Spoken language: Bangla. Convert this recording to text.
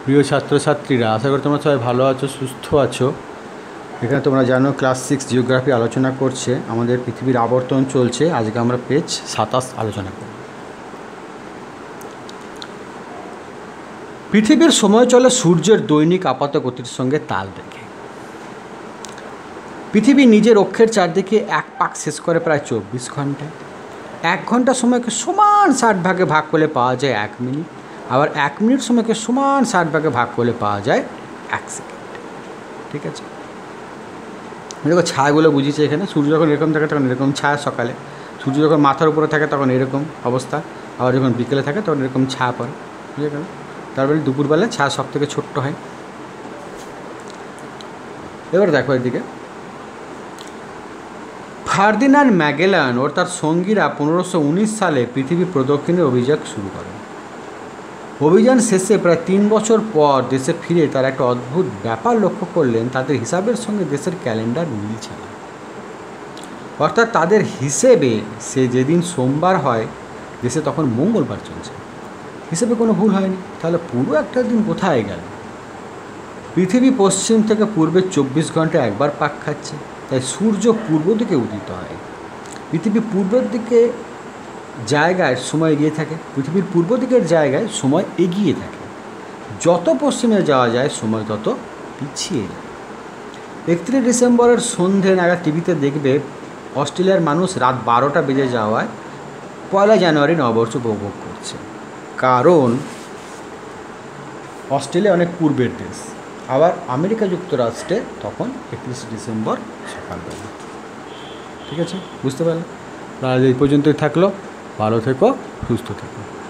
প্রিয় ছাত্রছাত্রীরা, আশা করি তোমরা সবাই ভালো আছো, সুস্থ আছো। এখানে তোমরা জানো ক্লাস 6 জিওগ্রাফি আলোচনা করছে। আমাদের পৃথিবীর আবর্তন চলছে। আজকে আমরা পেজ 27 আলোচনা করব। পৃথিবীর সময় চলে সূর্যের দৈনিক আপাত গতির সঙ্গে তাল রেখে। পৃথিবী নিজের অক্ষের চারদিকে এক পাক শেষ করে প্রায় 24 ঘন্টায়। 1 ঘন্টা সময়কে সমান 60 ভাগে ভাগ করলে পাওয়া যায় 1 মিনিট। আবার 1 মিনিট সময়কে সমান 60 ভাগে ভাগ করলে পাওয়া যায় 1 সেকেন্ড। ঠিক আছে, দেখো ছায়াগুলো বুঝিয়েছে এখানে। সূর্য যখন এরকম থাকে তখন এরকম ছায়া সকালে, সূর্য যখন মাথার উপরে থাকে তখন এরকম অবস্থা, আবার যখন বিকেলে থাকে তখন এরকম ছায়া পড়ে। বুঝে গেল? তারপরে দুপুরবেলা ছায়া সব থেকে ছোট্ট হয়। এবার দেখো এদিকে, ফার্দিনান্ড ম্যাগেলান ও তার সঙ্গীরা 1519 সালে পৃথিবী প্রদক্ষিণের অভিযান শুরু করেন। অভিযান শেষে প্রায় 3 বছর পর দেশে ফিরে তারা একটা অদ্ভুত ব্যাপার লক্ষ্য করলেন। তাদের হিসাবের সঙ্গে দেশের ক্যালেন্ডার মিলছে না। অর্থাৎ তাদের হিসেবে সে যেদিন সোমবার হয় দেশে তখন মঙ্গলবার চলছে। হিসেবে কোনো ভুল হয়নি। তাহলে পুরো একটা দিন কোথায় গেল? পৃথিবী পশ্চিম থেকে পূর্বে 24 ঘন্টা একবার পাক খাচ্ছে। তাই সূর্য পূর্ব দিকে উদিত হয়। পৃথিবী পূর্বের দিকে জায়গায় সময় এগিয়ে থাকে। পৃথিবীর পূর্ব দিকের জায়গায় সময় এগিয়ে থাকে। যত পশ্চিমে যাওয়া যায় সময় তত পিছিয়ে যায়। 31 ডিসেম্বরের সন্ধে নাগাদ টিভিতে দেখবে অস্ট্রেলিয়ার মানুষ রাত 12টা বেজে যাওয়ায় 1 জানুয়ারি নববর্ষ উপভোগ করছে। কারণ অস্ট্রেলিয়া অনেক পূর্বের দেশ। আবার আমেরিকা যুক্তরাষ্ট্রে তখন 31 ডিসেম্বর সকালবেলা। ঠিক আছে, বুঝতে পারলে? তাহলে এই পর্যন্তই থাকলো। ভালো থেকো, সুস্থ থেকো।